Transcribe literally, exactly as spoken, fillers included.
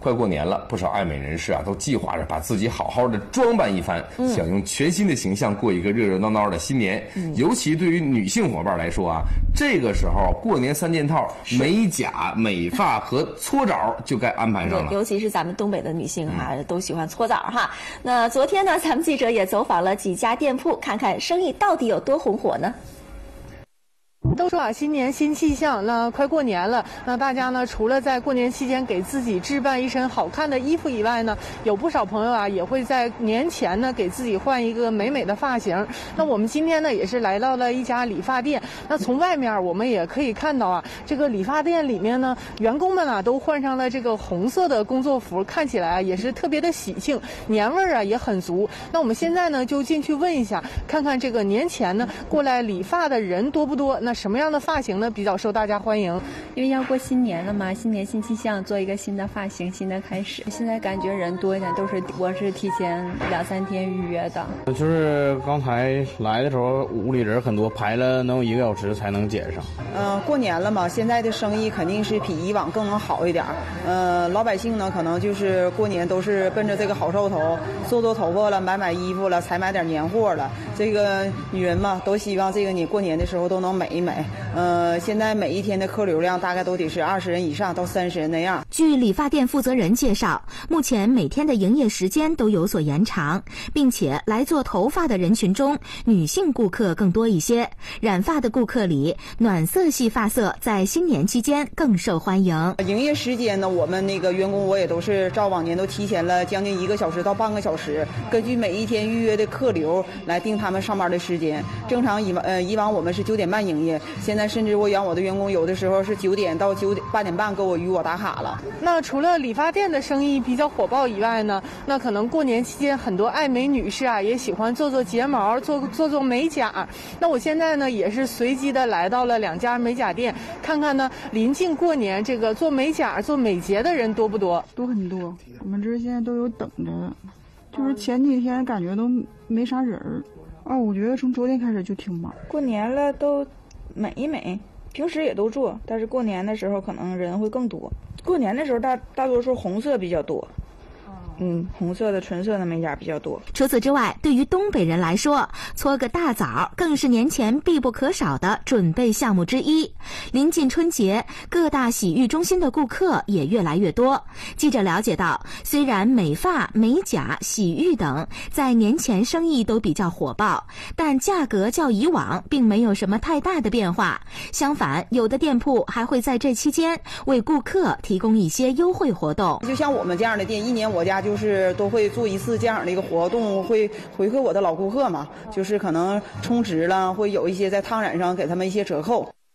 快过年了，不少爱美人士啊都计划着把自己好好的装扮一番，嗯、想用全新的形象过一个热热闹闹的新年。嗯、尤其对于女性伙伴来说啊，这个时候过年三件套，美甲、美发和搓澡就该安排上了。 尤其是咱们东北的女性哈、啊，嗯、都喜欢搓澡哈。那昨天呢，咱们记者也走访了几家店铺，看看生意到底有多红火呢？ 都说啊，新年新气象，那快过年了，那大家呢，除了在过年期间给自己置办一身好看的衣服以外呢，有不少朋友啊，也会在年前呢给自己换一个美美的发型。那我们今天呢，也是来到了一家理发店。那从外面我们也可以看到啊，这个理发店里面呢，员工们啊都换上了这个红色的工作服，看起来啊也是特别的喜庆，年味儿啊也很足。那我们现在呢就进去问一下，看看这个年前呢过来理发的人多不多？那什么样的发型呢比较受大家欢迎？ 因为要过新年了嘛，新年新气象，做一个新的发型，新的开始。现在感觉人多一点，都是我是提前两三天预约的。 就是刚才来的时候，屋里人很多，排了能有一个小时才能剪上。 嗯、呃，过年了嘛，现在的生意肯定是比以往更能好一点。呃，老百姓呢，可能就是过年都是奔着这个好兆头，做做头发了，买买衣服了，才买点年货了。这个女人嘛，都希望这个你过年的时候都能美一美。呃，现在每一天的客流量大概都得是二十人以上到三十人那样。 据理发店负责人介绍，目前每天的营业时间都有所延长，并且来做头发的人群中，女性顾客更多一些。染发的顾客里，暖色系发色在新年期间更受欢迎。 营业时间呢，我们那个员工我也都是照往年都提前了将近一个小时到半个小时，根据每一天预约的客流来定他们上班的时间。正常以往呃以往我们是九点半营业，现在甚至我养我的员工有的时候是九点到九点八点半给我与我打卡了。 那除了理发店的生意比较火爆以外呢，那可能过年期间很多爱美女士啊也喜欢做做睫毛，做做做美甲。那我现在呢也是随机的来到了两家美甲店，看看呢临近过年这个做美甲做美睫的人多不多？ 多很多，我们这儿现在都有等着的，就是前几天感觉都没啥人儿啊，我觉得从昨天开始就挺忙。 过年了都美一美，平时也都做，但是过年的时候可能人会更多。过年的时候大大多数红色比较多。嗯，红色的纯色的美甲比较多。 除此之外，对于东北人来说，搓个大澡更是年前必不可少的准备项目之一。临近春节，各大洗浴中心的顾客也越来越多。记者了解到，虽然美发、美甲、洗浴等在年前生意都比较火爆，但价格较以往并没有什么太大的变化。相反，有的店铺还会在这期间为顾客提供一些优惠活动。 就像我们这样的店，一年我家就是都会做一次这样的一个活动，会回馈我的老顾客嘛，就是可能充值了，会有一些在烫染上给他们一些折扣。